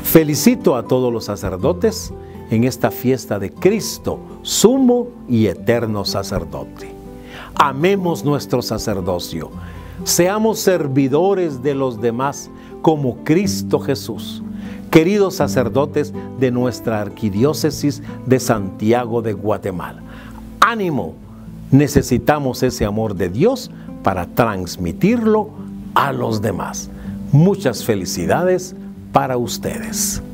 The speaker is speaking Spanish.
Felicito a todos los sacerdotes en esta fiesta de Cristo, sumo y eterno sacerdote. Amemos nuestro sacerdocio. Seamos servidores de los demás como Cristo Jesús. Queridos sacerdotes de nuestra arquidiócesis de Santiago de Guatemala, ánimo, necesitamos ese amor de Dios para transmitirlo a los demás. Muchas felicidades para ustedes.